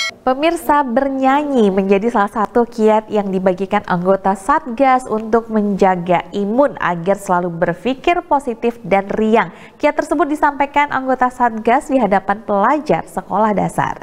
Pemirsa, bernyanyi menjadi salah satu kiat yang dibagikan anggota Satgas untuk menjaga imun agar selalu berpikir positif dan riang. Kiat tersebut disampaikan anggota Satgas di hadapan pelajar sekolah dasar.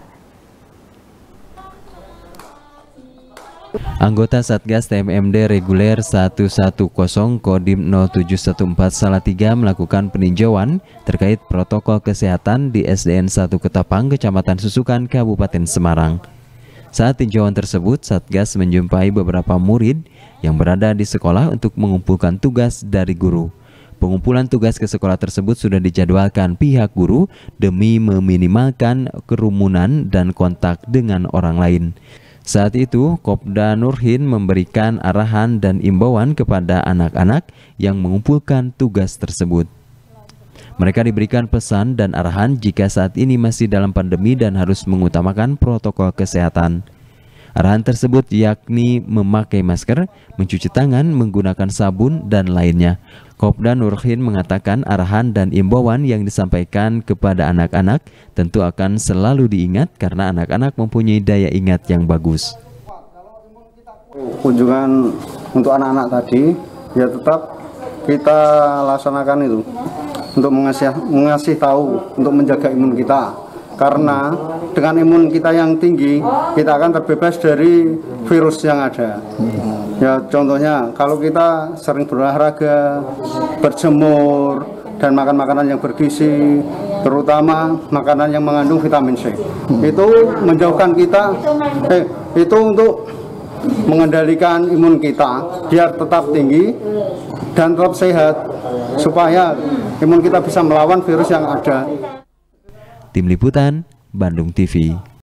Anggota Satgas TMMD Reguler 110 Kodim 0714 Salatiga melakukan peninjauan terkait protokol kesehatan di SDN 1 Ketapang, Kecamatan Susukan, Kabupaten Semarang. Saat tinjauan tersebut, Satgas menjumpai beberapa murid yang berada di sekolah untuk mengumpulkan tugas dari guru. Pengumpulan tugas ke sekolah tersebut sudah dijadwalkan pihak guru demi meminimalkan kerumunan dan kontak dengan orang lain. Saat itu, Kopda Nurhin memberikan arahan dan imbauan kepada anak-anak yang mengumpulkan tugas tersebut. Mereka diberikan pesan dan arahan jika saat ini masih dalam pandemi dan harus mengutamakan protokol kesehatan. Arahan tersebut yakni memakai masker, mencuci tangan, menggunakan sabun, dan lainnya. Kopda Nurhin mengatakan arahan dan imbauan yang disampaikan kepada anak-anak tentu akan selalu diingat karena anak-anak mempunyai daya ingat yang bagus. Kunjungan untuk anak-anak tadi ya tetap kita laksanakan itu untuk mengasih tahu untuk menjaga imun kita, karena dengan imun kita yang tinggi kita akan terbebas dari virus yang ada. Ya contohnya kalau kita sering berolahraga, berjemur, dan makan makanan yang bergizi, terutama makanan yang mengandung vitamin C, itu menjauhkan kita itu untuk mengendalikan imun kita biar tetap tinggi dan tetap sehat, supaya imun kita bisa melawan virus yang ada. Tim Liputan, Bandung TV.